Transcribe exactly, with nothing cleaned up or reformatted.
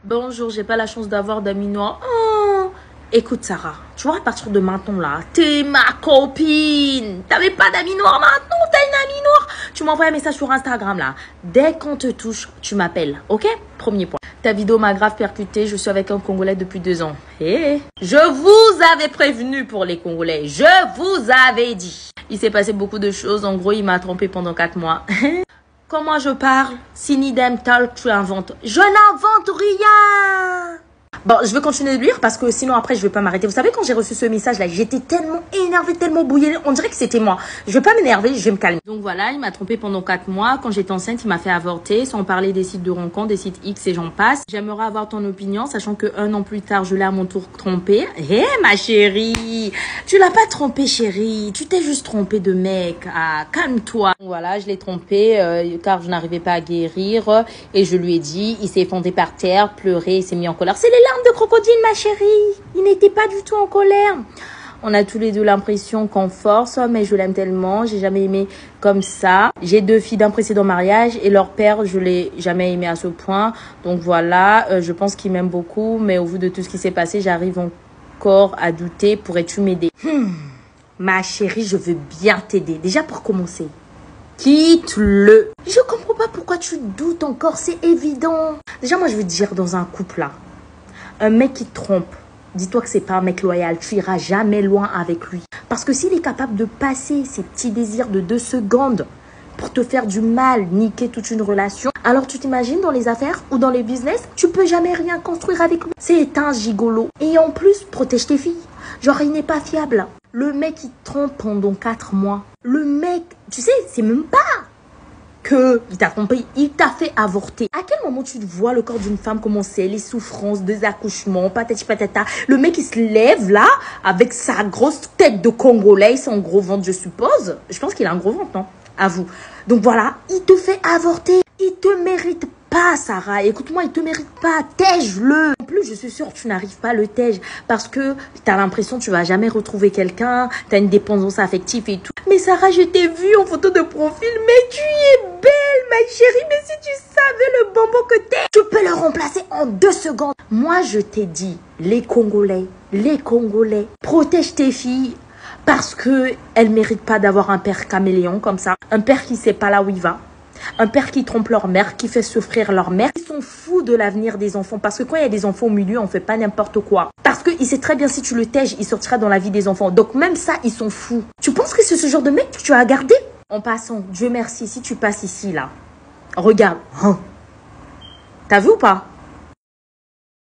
Bonjour, j'ai pas la chance d'avoir d'amis noirs. Oh, écoute Sarah, tu vois à partir de maintenant là, t'es ma copine. T'avais pas d'amis noirs, maintenant t'as une amie noire. Tu m'envoies un message sur Instagram là. Dès qu'on te touche, tu m'appelles, ok? Premier point. Ta vidéo m'a grave percuté, je suis avec un Congolais depuis deux ans. Hé, hey. Je vous avais prévenu pour les Congolais, je vous avais dit. Il s'est passé beaucoup de choses, en gros il m'a trompé pendant quatre mois. Comment je parle? Sinidem talk, tu inventes. Je n'invente rien. Bon, je vais continuer de lire parce que sinon après je vais pas m'arrêter. Vous savez quand j'ai reçu ce message là, j'étais tellement énervée, tellement bouillée. On dirait que c'était moi. Je vais pas m'énerver, je vais me calmer. Donc voilà, il m'a trompé pendant quatre mois. Quand j'étais enceinte, il m'a fait avorter. Sans parler des sites de rencontres, des sites X et j'en passe. J'aimerais avoir ton opinion, sachant que un an plus tard, je l'ai à mon tour trompé. Hé hey, ma chérie, tu l'as pas trompé chérie, tu t'es juste trompé de mec. Ah, calme-toi. Voilà, je l'ai trompé euh, car je n'arrivais pas à guérir et je lui ai dit, il s'est effondré par terre, pleuré, il s'est mis en colère. C'est les larmes de crocodile ma chérie, il n'était pas du tout en colère. On a tous les deux l'impression qu'on force, mais je l'aime tellement, j'ai jamais aimé comme ça. J'ai deux filles d'un précédent mariage et leur père, je l'ai jamais aimé à ce point. Donc voilà, euh, je pense qu'il m'aime beaucoup, mais au vu de tout ce qui s'est passé, j'arrive encore à douter. Pourrais-tu m'aider? hmm. Ma chérie, je veux bien t'aider. Déjà pour commencer, quitte-le. Je comprends pas pourquoi tu doutes encore, c'est évident. Déjà moi je veux te dire dans un couple là, un mec qui te trompe, dis-toi que c'est pas un mec loyal, tu iras jamais loin avec lui. Parce que s'il est capable de passer ses petits désirs de deux secondes pour te faire du mal, niquer toute une relation, alors tu t'imagines dans les affaires ou dans les business, tu peux jamais rien construire avec lui. C'est un gigolo. Et en plus, protège tes filles. Genre, il n'est pas fiable. Le mec, il te trompe pendant quatre mois. Le mec, tu sais, c'est même pas que il t'a trompé, il t'a fait avorter. À quel moment tu vois le corps d'une femme commencer, les souffrances, des accouchements, patati patata. Le mec, il se lève là, avec sa grosse tête de Congolais, son gros ventre, je suppose. Je pense qu'il a un gros ventre, non? À vous. Donc voilà, il te fait avorter. Il te mérite pas, Sarah. Écoute-moi, il te mérite pas. Tège-le. En plus, je suis sûre que tu n'arrives pas à le tège parce que tu as l'impression que tu vas jamais retrouver quelqu'un. Tu as une dépendance affective et tout. Mais Sarah, je t'ai vue en photo de profil. Mais tu es belle, ma chérie. Mais si tu savais le bonbon que t'es, tu peux le remplacer en deux secondes. Moi, je t'ai dit, les Congolais, les Congolais, protège tes filles. Parce que elles méritent pas d'avoir un père caméléon comme ça. Un père qui sait pas là où il va. Un père qui trompe leur mère, qui fait souffrir leur mère. Ils sont fous de l'avenir des enfants. Parce que quand il y a des enfants au milieu, on fait pas n'importe quoi. Parce qu'il sait très bien si tu le tèges, il sortira dans la vie des enfants. Donc même ça, ils sont fous. Tu penses que c'est ce genre de mec que tu as à garder? En passant, Dieu merci, si tu passes ici là. Regarde. Hein. T'as vu ou pas?